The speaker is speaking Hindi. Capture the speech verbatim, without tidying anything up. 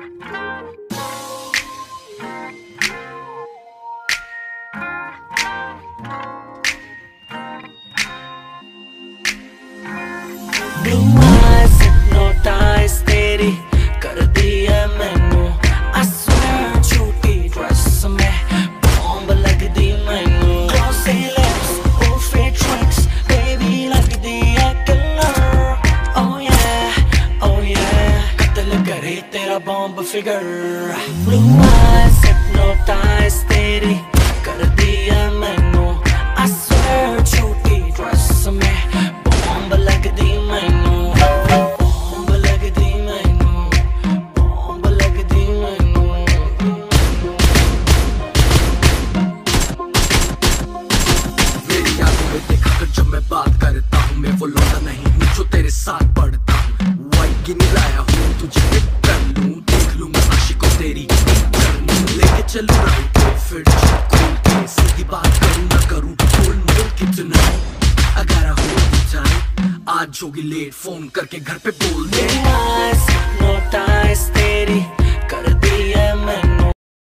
Blue eyes hypnotize तेरी कर दी है मैनू I swear झूठी ड्रेस में बॉम्ब लग दी मैनू Glossy lips, oh fake tricks baby लग दी है killer Oh yeah, oh yeah कत्ल करे तेरा bomb figure Blue eyes hypnotize तेरी कर दी है मैनू I swear झूठी ड्रेस में बॉम्ब लग दी मैनू बात करता हूँ मैं वो लौटा नहीं हूँ जो तेरे साथ पढ़ता हूँ वाइट की नहीं लाया हूँ तुझे पिक कर लूँ देख लूँ मैं आशिकों तेरी कर लूँ लेके चलूँ राइट पे फिर खोल के सीधी बात करूँ ना करूँ बोल मोल कितना अगर हो जाए आज होगी लेट फोन करके घर पे बोल दे